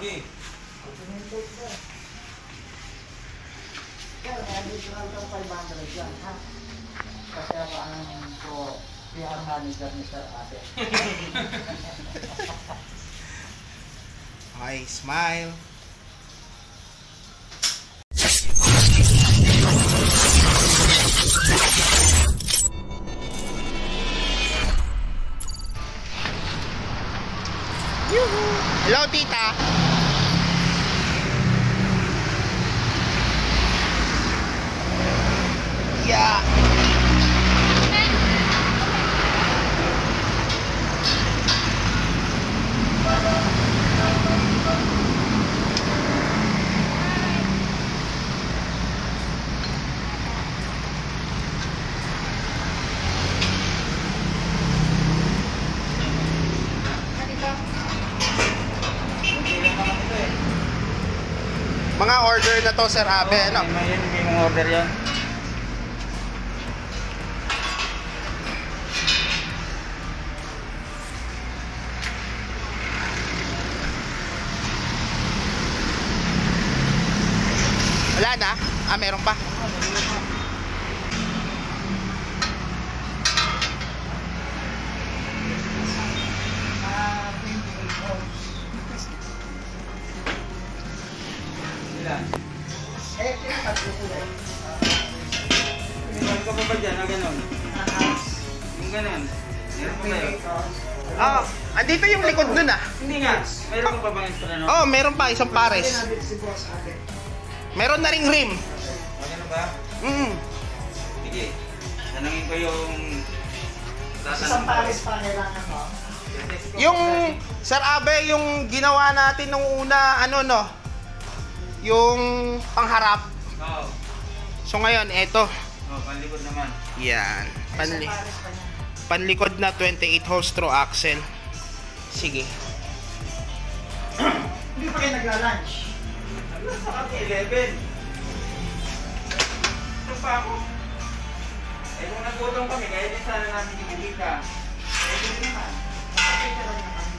Okay. Kaya additional ng 500 yan, ha? Kasi ako ang PR manager ni Sir Ate. Okay, smile. Hello, tita. Yeah. Mga order na to, Sir Abe, ano? May mga order yan. Wala na? Ah, meron pa? Eh, pinapagpupulan. Meron ka pa ba dyan na gano'n? Yung gano'n? Meron pa kayo? Ah, andito yung likod nun ah. Hindi nga. Meron ka pa ba yung ano? Oh, meron pa isang pares. Si Boss Ate. Meron na ring rim. Ano ba? Sige. Tanungin ko yung... Isang pares pa kailangan mo. Yung Sir Abe, yung ginawa natin nung una, ano no? Yung pangharap. Oo. So ngayon, eto. Oh, panlikod naman. Yan. Isang pares pa niya. Panlikod na 28 hole straw axle. Sige. Hindi pa kayo nagla-lunch. Ano sa 11? Ito pa ako. Eh kung nagutong kami, kaya din sana namin kinilita. Eh, hindi naman. Nakapita lang yung kami.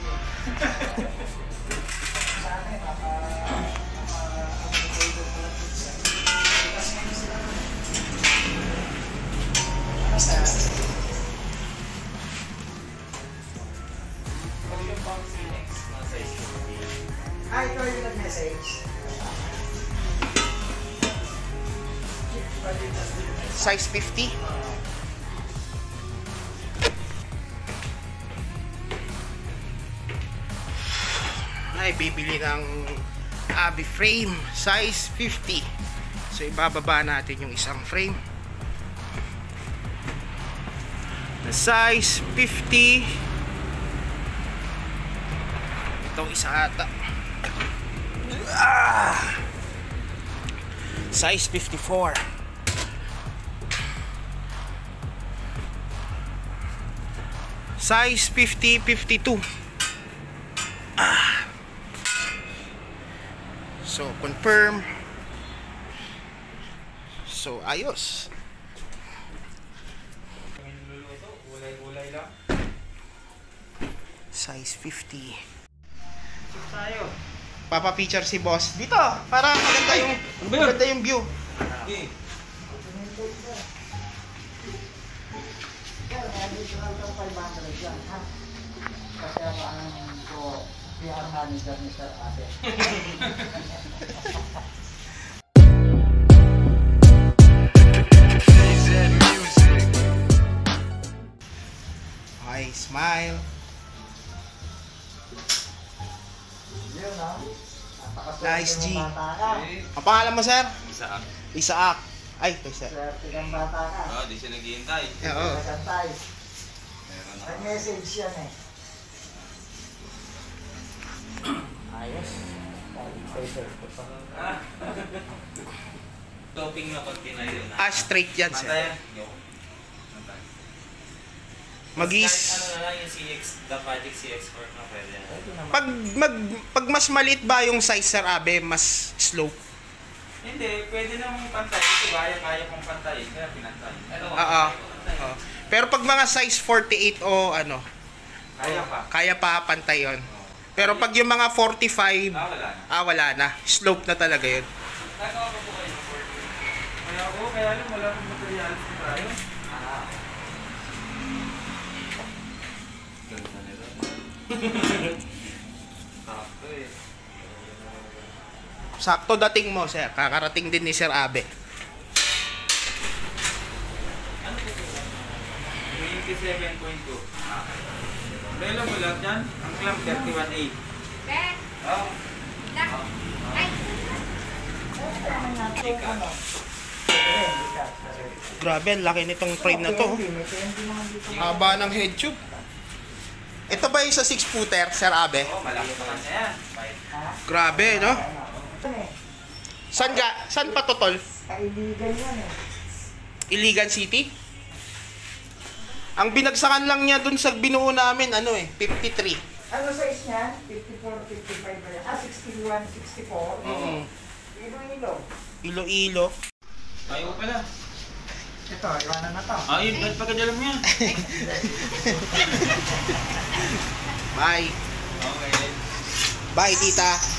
Sana eh, ito yung nag-message. Size 50. Ay, bibili ng Abe frame. Size 50. So, ibababa natin yung isang frame. Na size 50. Itong isa ata. Size 54. Size 50, 52. So, confirm. So, ayos. Ulay-ulay lang. Size 50. Tayo. Papa-feature si boss dito para maganda yung view. Okay. Kaya additional ng 500 yan, ha? Kasi ako ang PR manager ni Sir Ate. Okay, smile. Yun, no? Nice, G. Bata ka. Ang pangalan mo, sir? Isa. Isaac. Ay, ito, sir. Swerte kang bata ka. Oo, di siya naghihintay. Oo. Nagantay. Meron ako. Nag-message yan eh. Ayos. Topping na konti na yun. Ah, straight yan, sir. Pantayan. Mag-is. Ano na lang yung CX, the Project CX4 na pwede. Pag mas maliit ba yung size, Sir Abe, mas slope? Hindi, pwede namang pantay. Ito kaya kong pantay. Kaya pinantay. Oo. Pero pag mga size 48 o ano, Kaya pa. kaya pa pantay yun. Pero pag yung mga 45, Wala na. wala na. Slope na talaga yun. Nagawa pa po kayo ng 40. Kaya ako, kaya lang wala akong materials na tayo. Ganda nila. Sakto eh. Sakto dating mo, sir. Kakarating din ni Sir Abe. Ano po ito? 27.2. Available mo lahat yan? Ang clamp 31A. Oh. Ano? Grabe, ang laki nitong frame na to. Haba ng head tube. Ito ba yung sa 6-footer, Sir Abe? Oh, malaki pa kanya yan. Grabe, no? Saan pa to, tol? Kailigan yan eh. Iligan City? Ang binagsakan lang niya dun sa binuo namin, 53. Ano size niyan? 54, 55 ba yan? 61, 64. Ilo-ilo. Ilo-ilo. Tayo pala. Ito, iwanan na to. Ayun, kahit pagkadalam niya. Bye. Okay. Bye, tita.